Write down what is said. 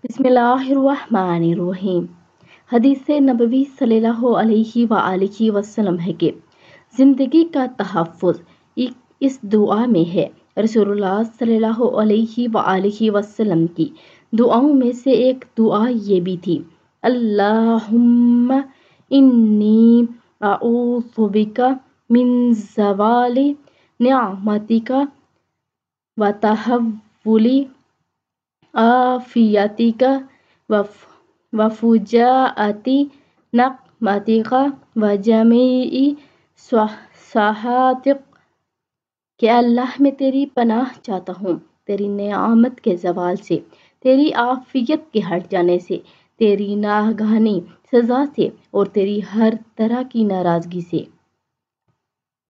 बिस्मिल्लाहिर्रहमानिर्रहीम। हदीस नबवी सल्लल्लाहु अलैहि वसल्लम है कि ज़िंदगी का तहफ़्फ़ुज़ इस दुआ में है। रसूलुल्लाह सल्लल्लाहु अलैहि वसल्लम की दुआओं में से एक दुआ ये भी थी, अल्लाहुम्मा इन्नी अऊज़ु बिका मिन ज़वालि निअमतिका व तहव्वुलि आफ़ियतिका वफ़ुजाअति नक़मतिका व जमीई सख़ातिक। कि अल्लाह मैं तेरी पनाह चाहता हूँ तेरी नेमत के ज़वाल से, तेरी आफ़ियत के हट जाने से, तेरी नागहानी सज़ा से और तेरी हर तरह की नाराज़गी से।